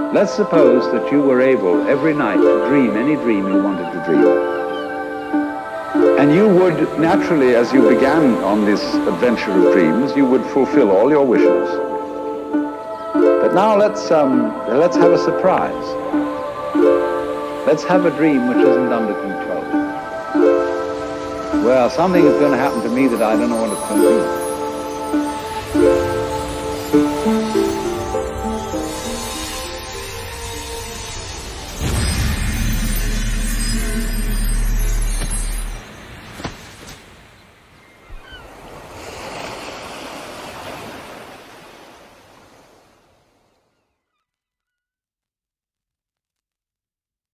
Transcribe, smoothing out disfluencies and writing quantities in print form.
Let's suppose that you were able every night to dream any dream you wanted to dream. And you would naturally, as you began on this adventure of dreams, you would fulfill all your wishes. But now let's have a surprise. Let's have a dream which isn't under control. Well, something is going to happen to me that I don't know what it's going to be.